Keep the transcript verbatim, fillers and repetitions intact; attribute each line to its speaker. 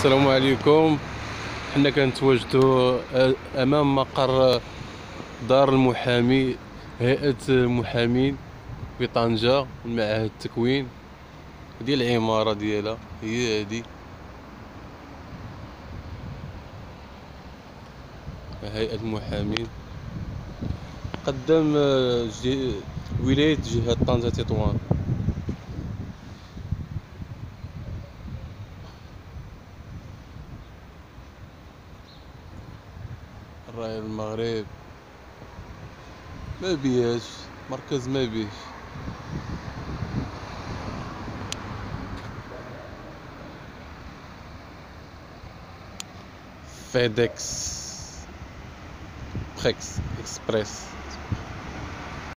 Speaker 1: السلام عليكم. حنا كنتواجدوا امام مقر دار المحامي، هيئة المحامين بطنجة، المعهد التكوين ديال العمارة ديالها هي هادي. هيئة المحامين قدام جي... ولاية جهة طنجة تطوان. الراية المغرب ما بيهاش مركز، ما بيهش فيديكس بريكس اكسبريس.